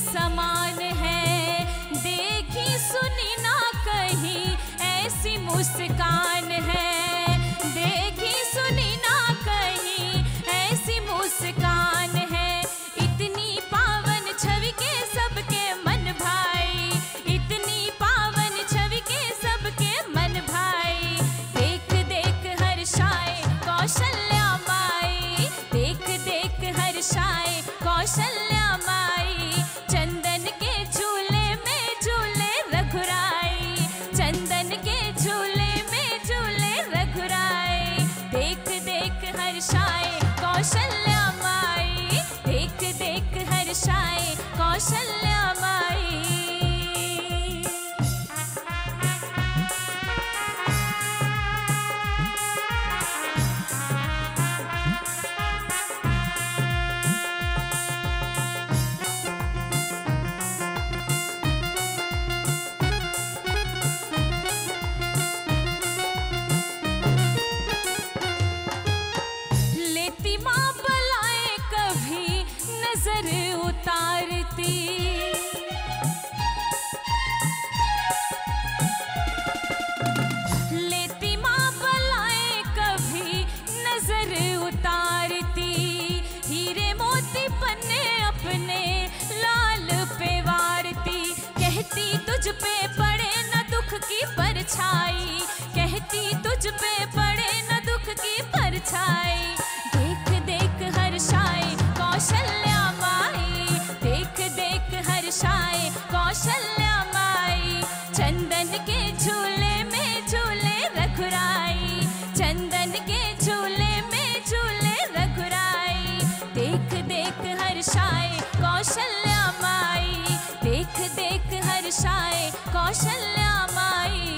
समान है, देखी सुनी ना कहीं ऐसी मुस्कान है, देखी सुनी ना कहीं ऐसी मुस्कान है। इतनी पावन छवि के सबके मन भाई, इतनी पावन छवि के सबके मन भाई। देख देख हर्षाए कौशल्या माई, देख देख हर्षाए कौशल्या माई। चंदन के झूले में झूले रघुराई, चंदन के झूले में झूले रघुराई। देख देख हर्षाए कौशल्या माई, देख देख हर्षाए कौशल्या माई। लेती माँ बलाए कभी नजर उतारती, लेती माँ बलाए कभी नजर उतारती। हीरे मोती पन्ने अपने लाल पे वारती, कहती तुझ पे पड़े न दुख की परछाई, कहती तुझ पे पड़े न दुख की परछाई। देख देख हर्षाए कौशल्या माई, देख देख हर्षाए कौशल्या माई। चंदन के झूले में झूले रघुराई, चंदन के झूले में झूले रघुराई। देख देख हर्षाए कौशल्या माई, देख देख हर्षाए कौशल्या माई।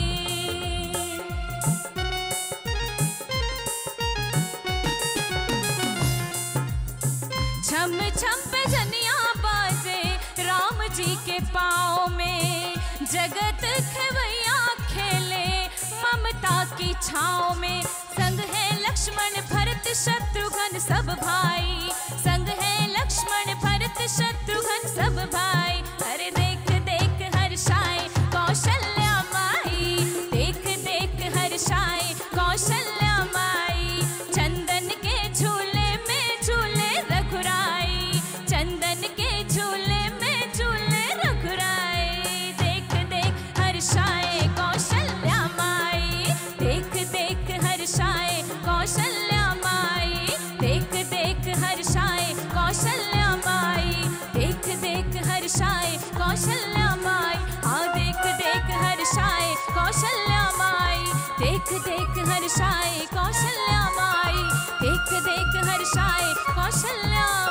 छम छम पे जनिया बाजे राम जी के पाँव में, जगत खेवैया खेले ममता की छाँव में। संग है लक्ष्मण भरत शत्रुघ्न सब भाई, संग है लक्ष्मण भरत शत्रुघ्न सब भाई। अरे देख देख हर्षाए कौशल्या माई, देख देख हर्षाए कौशल्या माई। चंदन के झूले में झूले रघुराई, चंदन के झूले में झूले रघुराई। देख देख हर्षाए कौशल्या माई, देख देख हर्षाए कौशल्या माई। देख देख हर्षाए कौशल्या माई, देख देख हर्षाए कौशल्या माई। हाँ देख देख हर्षाए कौशल्या माई, देख देख हर्षाए कौशल्या माई। देख देख हर्षाए कौशल्या